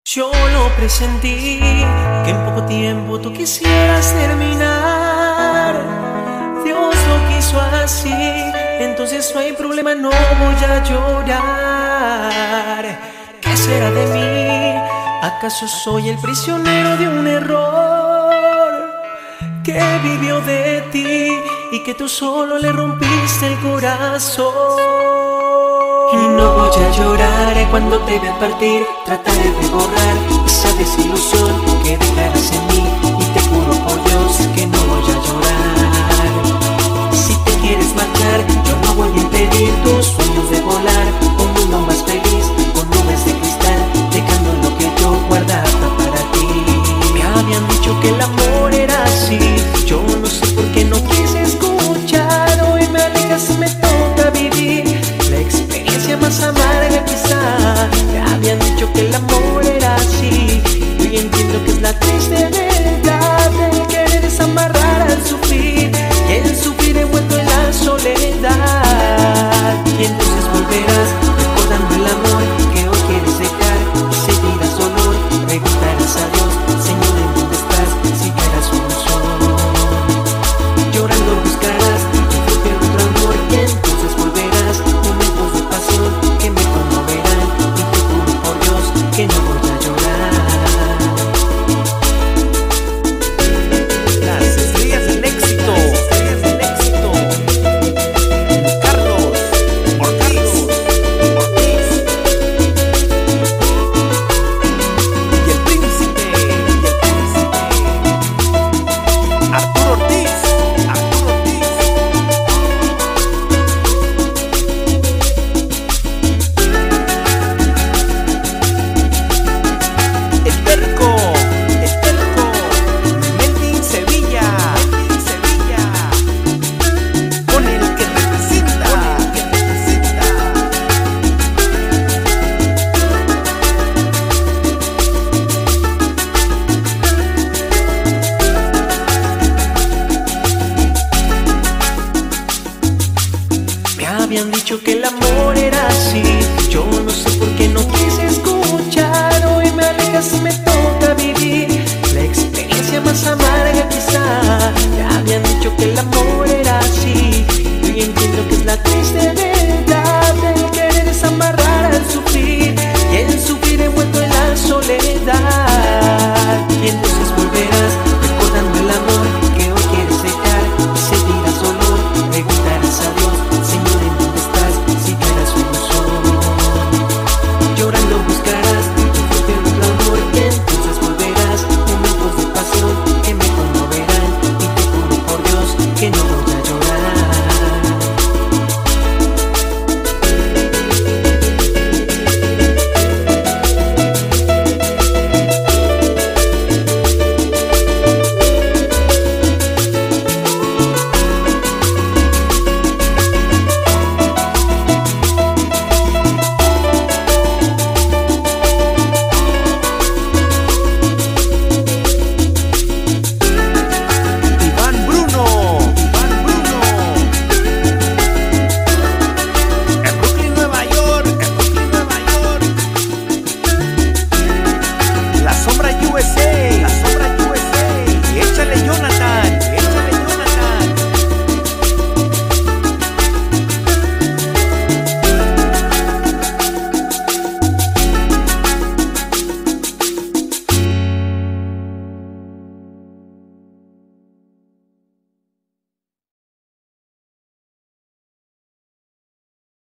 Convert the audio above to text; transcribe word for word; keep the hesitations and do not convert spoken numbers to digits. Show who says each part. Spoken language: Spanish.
Speaker 1: Yo lo presentí, que en poco tiempo tú quisieras terminar. Dios lo quiso así, entonces no hay problema, no voy a llorar. ¿Qué será de mí? ¿Acaso soy el prisionero de un error que vivió de ti y que tú solo le rompiste el corazón? Y no voy a llorar cuando te vea partir, trataré de borrar esa desilusión que dejarás en mí, y te juro por Dios que no voy a llorar. Si te quieres marchar, yo no voy a impedir tus sueños de volar a un mundo más feliz, con nubes de cristal, dejando lo que yo guardaba para ti. Me habían dicho que el amor era así, yo no sé por qué no quise escuchar. Hoy me alejas y me toca vivir la experiencia más amarga quizá. Me habían dicho que el amor era así, y entiendo que es la triste verdad del querer desamarrar al sufrir, y el sufrir envuelto en la soledad. Y entonces volverás recordando el amor que hoy quieres dejar, y seguirás dolor, preguntarás a Dios, Señor, ¿en dónde estás? Si vieras un sol, llorando buscarás refugio en otro amor, y entonces volverás momentos de pasión que me conmoverán, y te juro por Dios que no voy a llorar.
Speaker 2: Las estrellas del éxito, estrellas del éxito. Carlos Ortiz, Ortiz. Y el príncipe, y el príncipe. Arturo Ortiz, Arturo Ortiz. El terco, el terco. Melvin Sevilla, Melvin Sevilla. Con el que representa, con el que representa.
Speaker 1: Me habían dicho que el amor era así, yo no sé por qué no quise escuchar. Hoy me alejas y me